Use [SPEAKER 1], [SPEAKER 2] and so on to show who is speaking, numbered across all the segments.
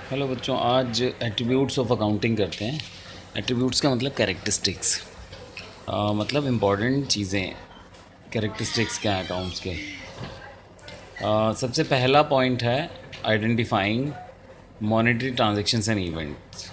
[SPEAKER 1] Hello बच्चों, आज attributes of accounting करते हैं। एट्रीब्यूट्स का मतलब कैरेक्टरिस्टिक्स, मतलब इम्पॉर्टेंट चीज़ें। कैरेक्टरिस्टिक्स क्या हैं अकाउंट्स के? सबसे पहला पॉइंट है identifying monetary transactions and events.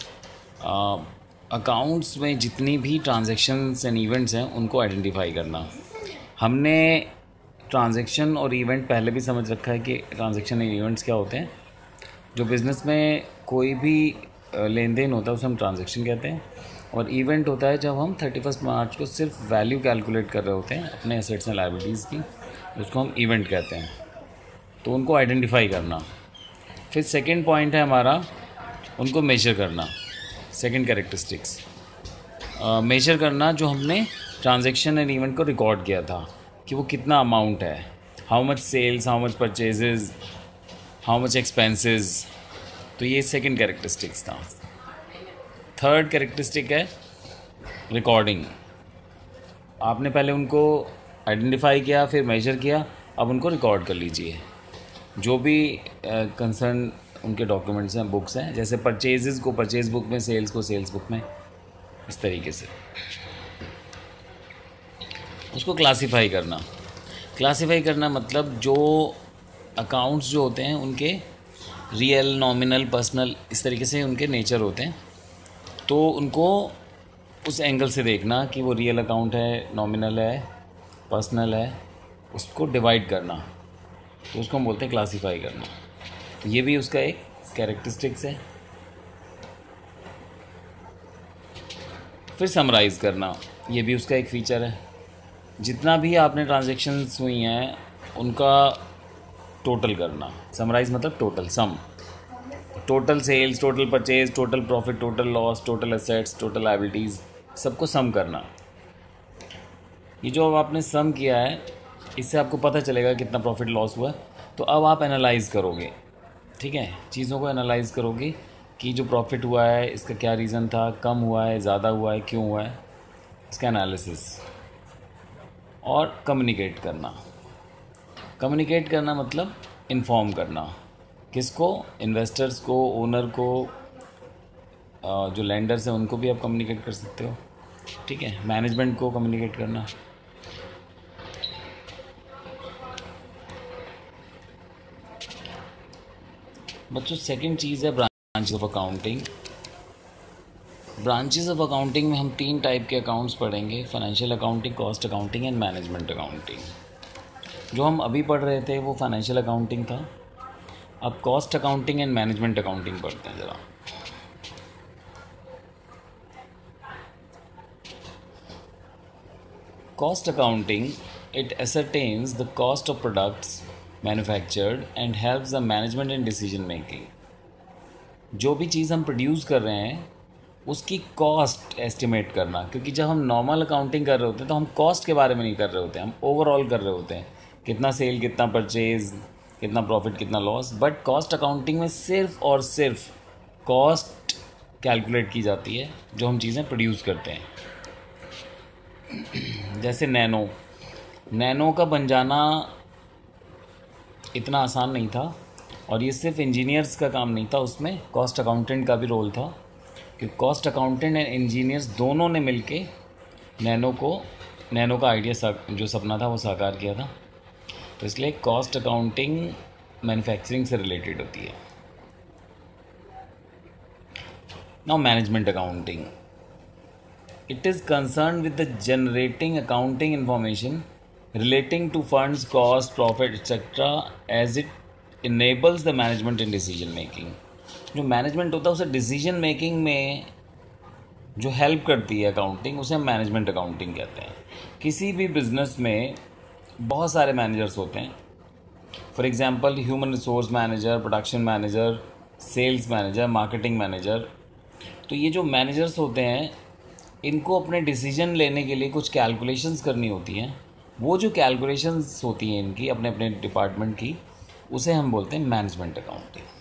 [SPEAKER 1] Accounts में जितनी भी ट्रांजैक्शंस एंड इवेंट्स हैं उनको आइडेंटिफाई करना। हमने ट्रांजैक्शन और इवेंट पहले भी समझ रखा है कि ट्रांजैक्शन एंड इवेंट्स क्या होते हैं। जो बिज़नेस में कोई भी लेन देन होता है उसे हम ट्रांजैक्शन कहते हैं, और इवेंट होता है जब हम 31 मार्च को सिर्फ वैल्यू कैलकुलेट कर रहे होते हैं अपने एसेट्स एंड लायबिलिटीज़ की, उसको हम इवेंट कहते हैं। तो उनको आइडेंटिफाई करना। फिर सेकंड पॉइंट है हमारा उनको मेजर करना। सेकंड कैरेक्टरिस्टिक्स मेजर करना, जो हमने ट्रांजैक्शन एंड इवेंट को रिकॉर्ड किया था कि वो कितना अमाउंट है, how much sales, how much purchases, how much expenses. तो ये सेकंड कैरेक्टरिस्टिक्स था। थर्ड कैरेक्टरिस्टिक है रिकॉर्डिंग। आपने पहले उनको आइडेंटिफाई किया, फिर मेजर किया, अब उनको रिकॉर्ड कर लीजिए। जो भी कंसर्न उनके डॉक्यूमेंट्स हैं, बुक्स हैं, जैसे परचेजेस को परचेज बुक में, सेल्स को सेल्स बुक में, इस तरीके से उसको क्लासीफाई करना। क्लासीफाई करना मतलब जो अकाउंट्स जो होते हैं उनके रियल, नॉमिनल, पर्सनल, इस तरीके से उनके नेचर होते हैं। तो उनको उस एंगल से देखना कि वो रियल अकाउंट है, नॉमिनल है, पर्सनल है, उसको डिवाइड करना। तो उसको हम बोलते हैं क्लासीफाई करना। तो ये भी उसका एक कैरेक्टरिस्टिक्स है। फिर समराइज़ करना, ये भी उसका एक फ़ीचर है। जितना भी आपने ट्रांजैक्शंस हुई हैं उनका टोटल करना। समराइज मतलब total, sum, total sales, total purchase, total profit, total loss, total assets, total liabilities, सबको सम करना। ये जो अब आपने सम किया है इससे आपको पता चलेगा कितना प्रॉफिट लॉस हुआ है। तो अब आप एनालाइज़ करोगे, ठीक है, चीज़ों को एनालाइज़ करोगे कि जो प्रॉफिट हुआ है इसका क्या रीज़न था, कम हुआ है, ज़्यादा हुआ है, क्यों हुआ है, इसका एनालिसिस। और कम्युनिकेट करना। कम्युनिकेट करना मतलब इन्फॉर्म करना। किसको? इन्वेस्टर्स को, ओनर को, जो लैंडर्स हैं उनको भी आप कम्युनिकेट कर सकते हो, ठीक है, मैनेजमेंट को कम्युनिकेट करना। बच्चों, सेकंड चीज़ है branches of accounting. Branches of accounting में हम 3 टाइप के अकाउंट्स पढ़ेंगे: financial accounting, cost accounting and management accounting. जो हम अभी पढ़ रहे थे वो फाइनेंशियल अकाउंटिंग था। अब cost accounting and management accounting पढ़ते हैं ज़रा। Cost accounting, it ascertains the cost of products manufactured and helps the management in decision making. जो भी चीज़ हम प्रोड्यूस कर रहे हैं उसकी कॉस्ट एस्टिमेट करना, क्योंकि जब हम नॉर्मल अकाउंटिंग कर रहे होते हैं तो हम कॉस्ट के बारे में नहीं कर रहे होते हैं, हम ओवरऑल कर रहे होते हैं, कितना सेल, कितना परचेज, कितना प्रॉफिट, कितना लॉस। बट कॉस्ट अकाउंटिंग में सिर्फ और सिर्फ कॉस्ट कैलकुलेट की जाती है जो हम चीज़ें प्रोड्यूस करते हैं। जैसे नैनो का बन जाना इतना आसान नहीं था, और ये सिर्फ इंजीनियर्स का काम नहीं था, उसमें कॉस्ट अकाउंटेंट का भी रोल था, कि कॉस्ट अकाउंटेंट एंड इंजीनियर्स दोनों ने मिलके नैनो का आइडिया, जो सपना था वो साकार किया था। तो इसलिए कॉस्ट अकाउंटिंग मैन्युफैक्चरिंग से रिलेटेड होती है। Now management accounting, it is concerned with the generating accounting information relating to funds, cost, profit, etc. as it enables the management in decision making. जो मैनेजमेंट होता है उसे डिसीजन मेकिंग में जो help करती है अकाउंटिंग, उसे हम मैनेजमेंट अकाउंटिंग कहते हैं। किसी भी बिजनेस में बहुत सारे मैनेजर्स होते हैं। For example human resource manager, production manager, sales manager, marketing manager. तो ये जो मैनेजर्स होते हैं इनको अपने डिसीजन लेने के लिए कुछ कैलकुलेशंस करनी होती हैं। वो जो कैलकुलेशंस होती हैं इनकी अपने अपने डिपार्टमेंट की, उसे हम बोलते हैं मैनेजमेंट अकाउंटिंग।